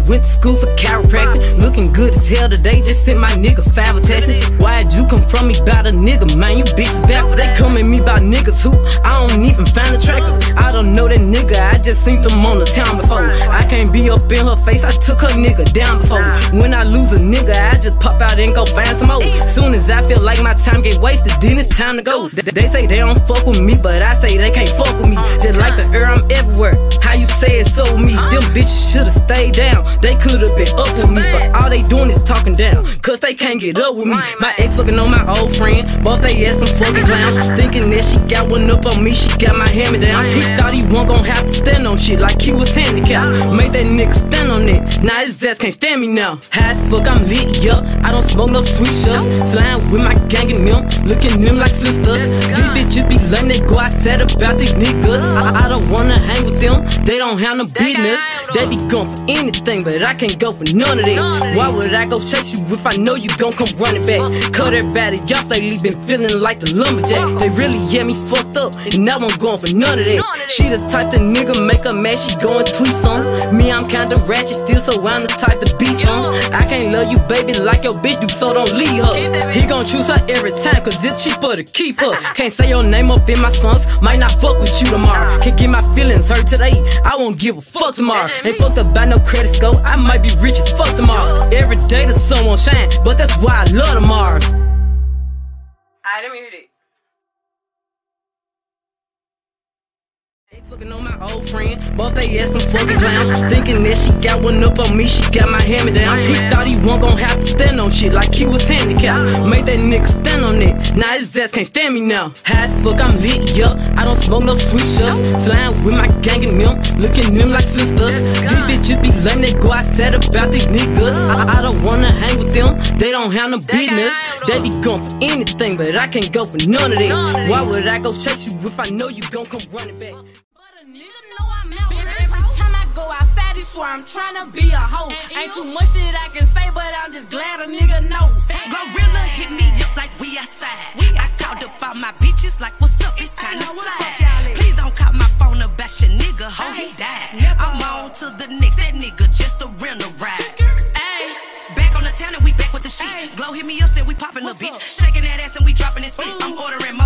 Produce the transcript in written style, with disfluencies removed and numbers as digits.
went to school for chiropractin'. Looking good as hell today, just sent my nigga 5 attachments. Why'd you come from me about a nigga, man? You bitch backwards. They come at me about niggas who I don't even find attractive. I don't know that nigga, I just seen them on the town before. I can't be up in her face, I took her nigga down before. When I lose a nigga, I just pop out and go find some more. Soon as I feel like my time get wasted, then it's time to go. They say they don't fuck with me, but I say they can't fuck with me. Just like the air, I'm everywhere. How you say it so me? Them bitches should've stayed down. They could've been up with me, but all they doing is talking down, cause they can't get up with me. My ex fucking on my old friend, both they ass some fucking clowns. Thinking that she got one up on me, she got my hammer down. He thought he wasn't gon' have to stand on shit like he was handicapped. Made that nigga stand on it, now his ass can't stand me now. High as fuck, I'm lit, yup, I don't smoke no sweet shots. Slime with my gang and them, looking them like sisters. These bitches be lame, they go outside about these niggas. I don't wanna hang with them, they don't have no business. They be going for anything, but I can't go for none of that. Why would I go chase you if I know you gon' come running back? Cut everybody off lately, been feeling like the lumberjack. They really get me fucked up, and now I'm going for none of that. She the type that nigga make her mad, she goin' tweet some. Me, I'm kinda ratchet still, so I'm the type to beat some. I can't love you, baby, like your bitch do, so don't leave her. He gon' choose her every time, cause it's cheaper to keep her. Can't say your name up in my songs, might not fuck with you tomorrow. Can't get my feelings hurt today, I won't give a fuck tomorrow. Ain't fucked up by no credit score, I might be rich as fuck tomorrow. Every day the sun won't shine, but that's why I love tomorrow. Alright, let me hear it. Fucking on my old friend, both they ass some fucking clowns. Thinking that she got one up on me, she got my hammer down. He thought he wasn't gon' have to stand on shit like he was handicapped. Made that nigga stand on it, now his ass can't stand me now. High as fuck, I'm lit, yup, I don't smoke no sweet shots. Slime with my gang and them, looking them like sisters. These bitches be lame, they go outside about these niggas. I don't wanna hang with them, they don't have no business. They be going for anything, but I can't go for none of that. Why would I go chase you if I know you gon' come running back? Swear I'm tryna be a hoe. Ain't too much that I can say, but I'm just glad a nigga know. GloRilla hit me up like we outside. I called up all my bitches like, what's up? It's time to slide. Please don't call my phone about your nigga, hoe, he died. I'm on to the next, that nigga just a rental ride. Ayy, back on the town and we back with the shit. Glo hit me up, said we poppin' a bitch. Shaking that ass and we dropping this feet. I'm ordering